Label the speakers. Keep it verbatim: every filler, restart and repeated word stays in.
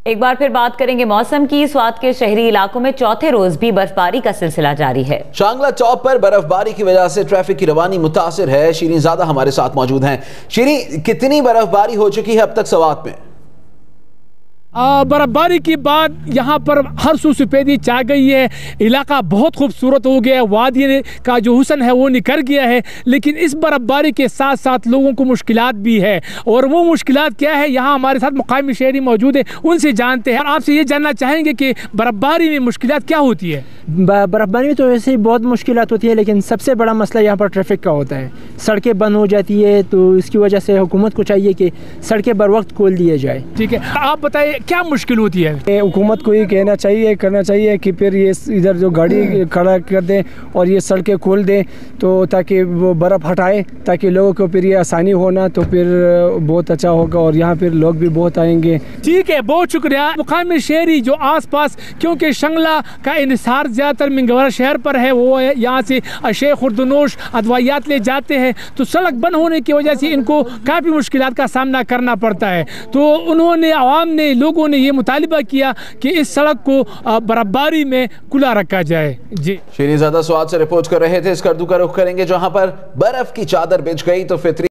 Speaker 1: ایک بار پھر بات کریں گے موسم کی۔ سوات کے شہری علاقوں میں چوتھے روز بھی برفباری کا سلسلہ جاری ہے۔
Speaker 2: شانگلہ چوک پر برفباری کی وجہ سے ٹریفک کی روانی متاثر ہے۔ شیریں زادہ ہمارے ساتھ موجود ہیں۔ شیریں، کتنی برفباری ہو چکی ہے اب تک سوات میں؟
Speaker 3: برفباری کی بعد یہاں پر ہر سو سفیدی چھا گئی ہے، علاقہ بہت خوبصورت ہو گیا ہے، وادی کا جو حسن ہے وہ نکھر گیا ہے، لیکن اس برفباری کے ساتھ ساتھ لوگوں کو مشکلات بھی ہے، اور وہ مشکلات کیا ہے یہاں ہمارے ساتھ مقامی شہری موجود ہیں، ان سے جانتے ہیں اور آپ سے یہ جاننا چاہیں گے کہ برفباری میں مشکلات کیا ہوتی ہے۔
Speaker 4: برفباری میں تو ویسے ہی بہت مشکلات ہوتی ہے، لیکن سب سے بڑا مسئلہ یہاں پر ٹریفک کا ہوتا ہے۔ سڑکیں بند ہو جاتی ہے، تو اس کی وجہ سے حکومت کو چاہیے کہ سڑکیں بر وقت کھول دیے جائے۔
Speaker 3: ٹھیک ہے، آپ بتائیے کیا مشکل ہوتی ہے؟
Speaker 5: حکومت کو یہ کہنا چاہیے کرنا چاہیے کہ پھر یہ ادھر جو گاڑی کھڑا کر دیں اور یہ سڑکیں کھول دیں، تو تاکہ وہ برف ہٹائے، تاکہ لوگوں کو پھر یہ آسانی ہونا، تو پھر بہت اچھا ہوگا اور یہاں پھر لوگ بھی بہت آئیں گے۔
Speaker 3: ٹھیک ہے، بہت شکریہ۔ مقامی شہری جو آس پاس، کیونکہ شنگلہ کا انحصار زیادہ تر منگورہ شہر پر ہے، وہ یہاں سے اشیاء خوردنوش ادویات لے جاتے ہیں، تو سڑک بند ہونے کی وجہ سے ان کو کافی مشکلات کا سامنا کرنا پڑتا ہے۔ تو انہوں نے، عوام نے، لوگوں نے یہ مطالبہ کیا کہ اس سڑک کو برفباری میں کھلا رکھا جائے۔ جی،
Speaker 2: شیریں زادہ سوات سے رپورٹ کر رہے تھے۔ اس کردو کا رخ کریں گے جہاں پر برف کی چادر بچھ گئی تو فطری